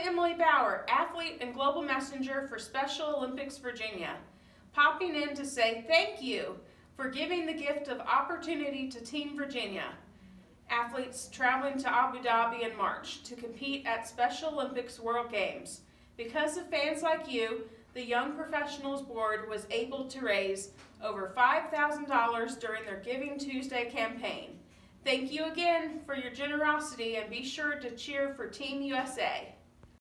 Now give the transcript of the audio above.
Emily Bauer, athlete and global messenger for Special Olympics Virginia, popping in to say thank you for giving the gift of opportunity to Team Virginia, athletes traveling to Abu Dhabi in March to compete at Special Olympics World Games. Because of fans like you, the Young Professionals Board was able to raise over $5,000 during their Giving Tuesday campaign. Thank you again for your generosity, and be sure to cheer for Team USA.